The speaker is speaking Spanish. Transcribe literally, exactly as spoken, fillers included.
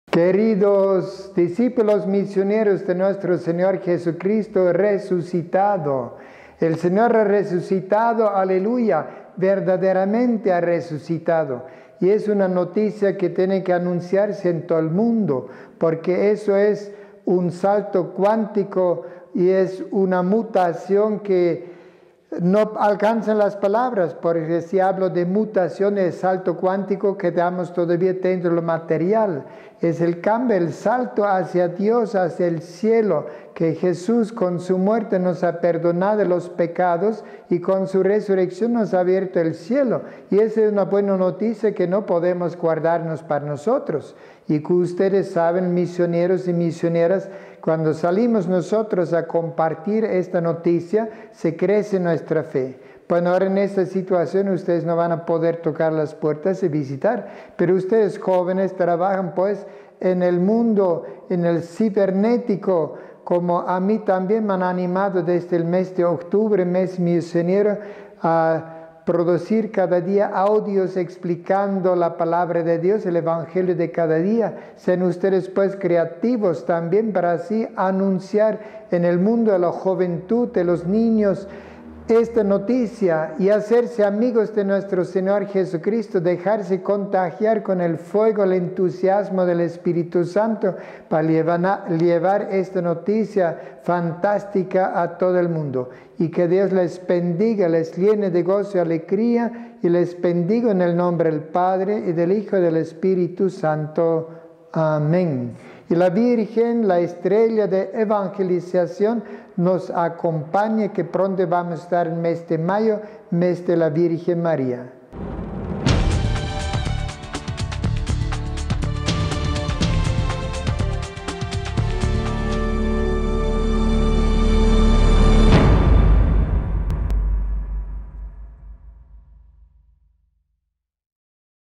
Queridos discípulos misioneros de nuestro Señor Jesucristo resucitado, el Señor ha resucitado, aleluya, verdaderamente ha resucitado. Y es una noticia que tiene que anunciarse en todo el mundo, porque eso es un salto cuántico y es una mutación que no alcanzan las palabras, porque si hablo de mutación, el salto cuántico, quedamos todavía dentro de lo material. Es el cambio, el salto hacia Dios, hacia el cielo, que Jesús con su muerte nos ha perdonado los pecados y con su resurrección nos ha abierto el cielo. Y esa es una buena noticia que no podemos guardarnos para nosotros. Y que ustedes saben, misioneros y misioneras, cuando salimos nosotros a compartir esta noticia, se crece nuestra fe. Bueno, ahora en esta situación ustedes no van a poder tocar las puertas y visitar, pero ustedes jóvenes trabajan pues en el mundo, en el cibernético, como a mí también me han animado desde el mes de octubre, mes misionero, a producir cada día audios explicando la palabra de Dios, el Evangelio de cada día. Sean ustedes pues creativos también para así anunciar en el mundo de la juventud, de los niños, esta noticia y hacerse amigos de nuestro Señor Jesucristo, dejarse contagiar con el fuego, el entusiasmo del Espíritu Santo para llevar, llevar esta noticia fantástica a todo el mundo. Y que Dios les bendiga, les llene de gozo y alegría y les bendiga en el nombre del Padre y del Hijo y del Espíritu Santo. Amén. Y la Virgen, la estrella de evangelización, nos acompañe, que pronto vamos a estar en el mes de mayo, mes de la Virgen María.